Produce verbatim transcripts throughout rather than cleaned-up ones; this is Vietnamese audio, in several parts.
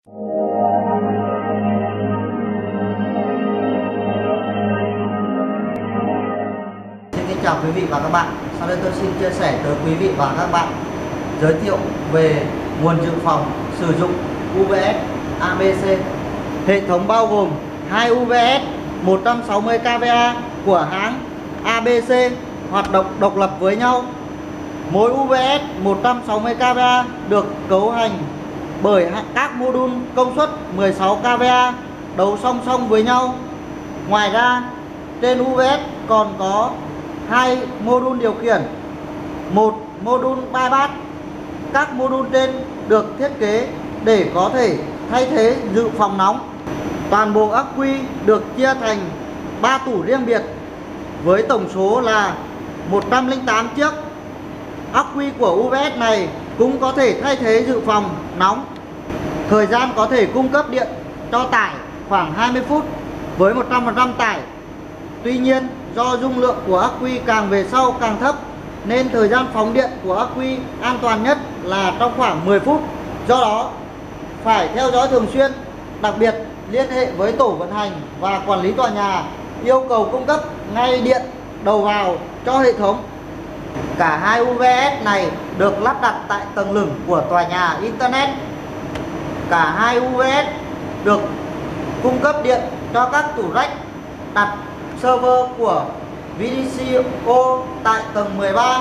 Xin kính chào quý vị và các bạn. Sau đây tôi xin chia sẻ tới quý vị và các bạn giới thiệu về nguồn dự phòng sử dụng u vê ét a bê xê. Hệ thống bao gồm hai u vê ét một trăm sáu mươi ca vê a của hãng a bê xê hoạt động độc lập với nhau. Mỗi u vê ét một trăm sáu mươi ca vê a được cấu hành bởi các mô đun công suất mười sáu ca vê a đấu song song với nhau. Ngoài ra, trên u vê ét còn có hai mô đun điều khiển, một mô đun bypass. Các mô đun trên được thiết kế để có thể thay thế dự phòng nóng. Toàn bộ ắc quy được chia thành ba tủ riêng biệt với tổng số là một trăm lẻ tám chiếc. Ắc quy của u vê ét này cũng có thể thay thế dự phòng nóng. Thời gian có thể cung cấp điện cho tải khoảng hai mươi phút với một trăm phần trăm tải. Tuy nhiên, do dung lượng của ắc quy càng về sau càng thấp nên thời gian phóng điện của ắc quy an toàn nhất là trong khoảng mười phút. Do đó, phải theo dõi thường xuyên, đặc biệt liên hệ với tổ vận hành và quản lý tòa nhà yêu cầu cung cấp ngay điện đầu vào cho hệ thống. Cả hai u vê ét này được lắp đặt tại tầng lửng của tòa nhà Internet. Cả hai u vê ét được cung cấp điện cho các tủ rack đặt server của vê đê xê o tại tầng mười ba.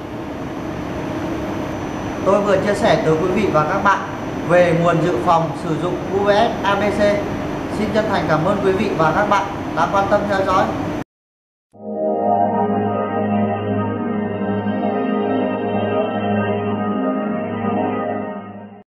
Tôi vừa chia sẻ tới quý vị và các bạn về nguồn dự phòng sử dụng u vê ét a bê xê. Xin chân thành cảm ơn quý vị và các bạn đã quan tâm theo dõi.